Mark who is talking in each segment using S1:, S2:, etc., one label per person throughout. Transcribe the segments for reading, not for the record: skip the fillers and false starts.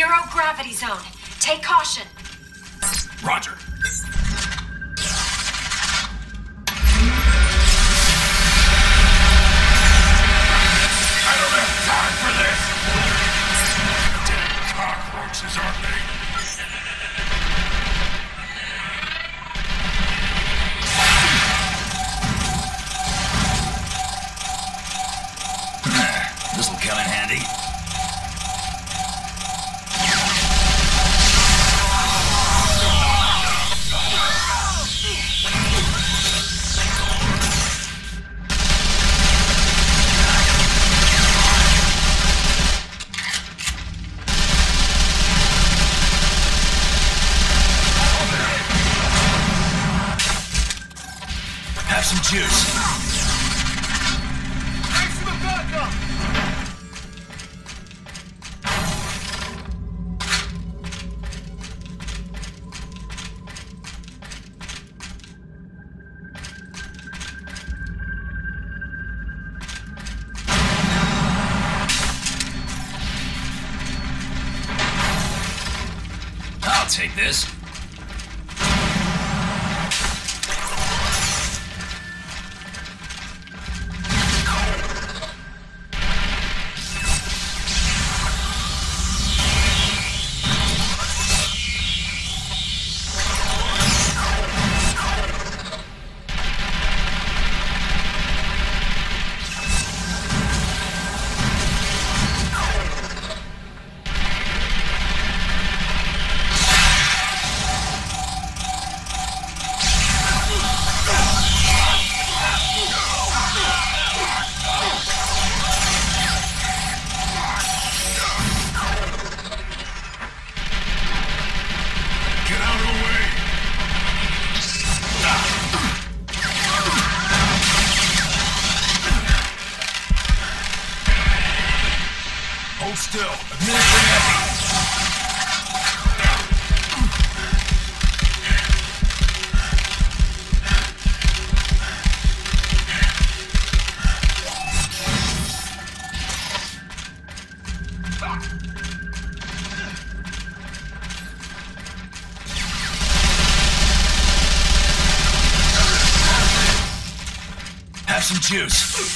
S1: Zero gravity zone. Take caution.
S2: Roger. I don't have time for this! Dead cockroaches, aren't they? This'll come in handy. Have some juice.
S3: Thanks for the backup!
S2: I'll take this. Hold still. Administering epi. Have some juice.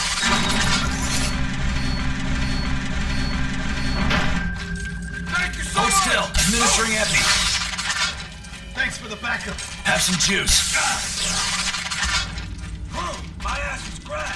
S2: Hold still. Administering epi.
S3: Thanks for the backup.
S2: Have some juice.
S3: My ass is grass.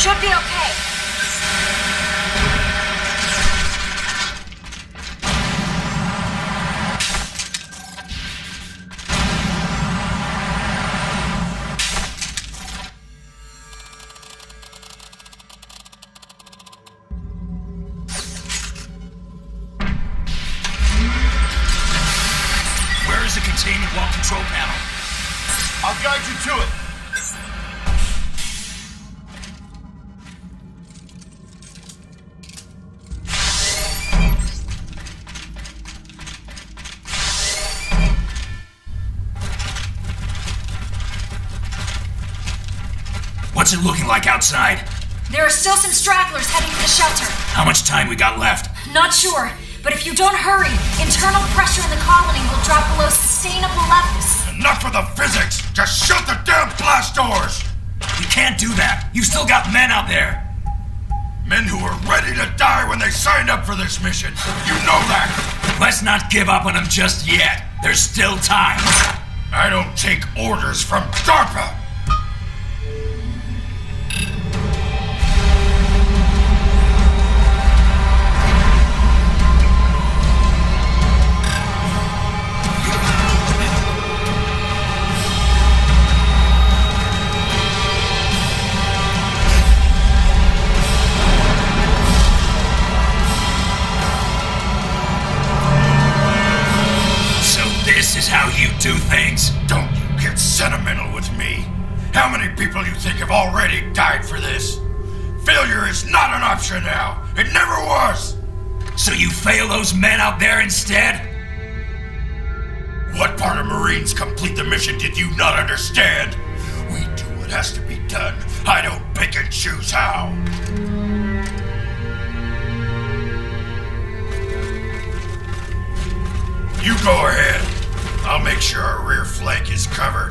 S1: Should be okay.
S2: Where is the containment wall control panel?
S3: I'll guide you to it.
S2: What's it looking like outside?
S1: There are still some stragglers heading for the shelter.
S2: How much time we got left?
S1: Not sure, but if you don't hurry, internal pressure in the colony will drop below sustainable levels.
S2: Enough of the physics! Just shut the damn blast doors! You can't do that. You've still got men out there. Men who were ready to die when they signed up for this mission. You know that! Let's not give up on them just yet. There's still time. I don't take orders from DARPA! This is how you do things? Don't you get sentimental with me. How many people you think have already died for this? Failure is not an option now. It never was. So you fail those men out there instead? What part of Marines complete the mission did you not understand? We do what has to be done. I don't pick and choose how. You go ahead. I'll make sure our rear flank is covered.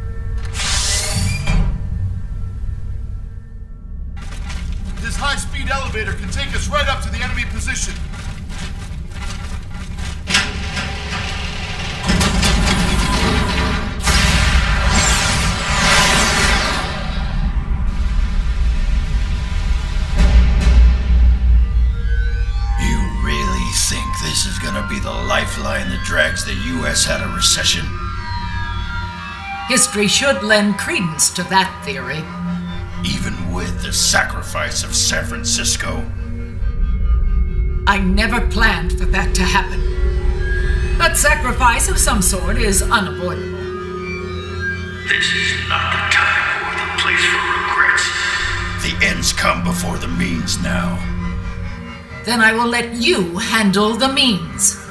S3: This high-speed elevator can take us right up to the enemy position.
S2: This is gonna be the lifeline that drags the U.S. out of recession.
S4: History should lend credence to that theory.
S2: Even with the sacrifice of San Francisco.
S4: I never planned for that to happen. But sacrifice of some sort is unavoidable.
S2: This is not the time or the place for regrets. The ends come before the means now.
S4: Then I will let you handle the means.